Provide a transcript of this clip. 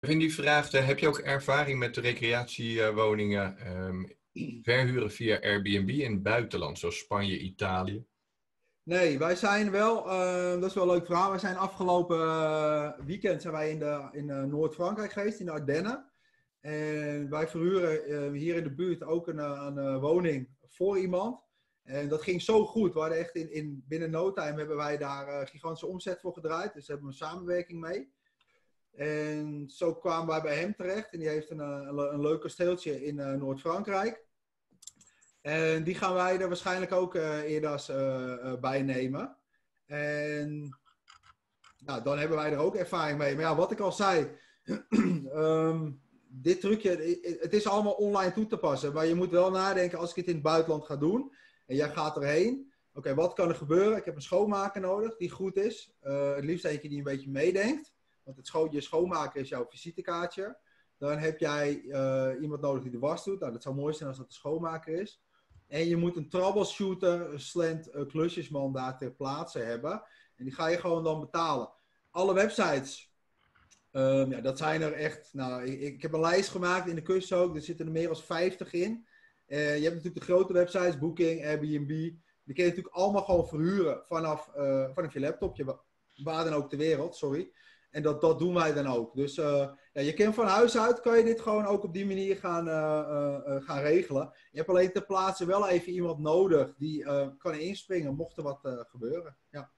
Kevin die vraagt, heb je ook ervaring met de recreatiewoningen verhuren via Airbnb in het buitenland, zoals Spanje, Italië? Nee, wij zijn wel, dat is wel een leuk verhaal. Wij zijn afgelopen weekend zijn wij in Noord-Frankrijk geweest, in de Ardennen. En wij verhuren hier in de buurt ook een woning voor iemand. En dat ging zo goed. We hadden echt binnen no time hebben wij daar gigantische omzet voor gedraaid. Dus daar hebben we een samenwerking mee. En zo kwamen wij bij hem terecht. En die heeft een leuk kasteeltje in Noord-Frankrijk. En die gaan wij er waarschijnlijk ook eerder bij nemen. En nou, dan hebben wij er ook ervaring mee. Maar ja, wat ik al zei, dit trucje, het is allemaal online toe te passen. Maar je moet wel nadenken, als ik het in het buitenland ga doen en jij gaat erheen. Oké, wat kan er gebeuren? Ik heb een schoonmaker nodig die goed is. Het liefst eentje die een beetje meedenkt. Want je schoonmaker is jouw visitekaartje. Dan heb jij iemand nodig die de was doet. Nou, dat zou mooi zijn als dat de schoonmaker is. En je moet een troubleshooter, klusjesman daar ter plaatse hebben. En die ga je gewoon dan betalen. Alle websites, ja, dat zijn er echt. Nou, ik heb een lijst gemaakt in de cursus ook. Er zitten er meer dan 50 in. Je hebt natuurlijk de grote websites, Booking, Airbnb. Die kun je natuurlijk allemaal gewoon verhuren vanaf je laptopje. Waar dan ook ter wereld, sorry. En dat doen wij dan ook. Dus ja, je kan van huis uit, kan je dit gewoon ook op die manier gaan regelen. Je hebt alleen ter plaatse wel even iemand nodig die kan inspringen mocht er wat gebeuren. Ja.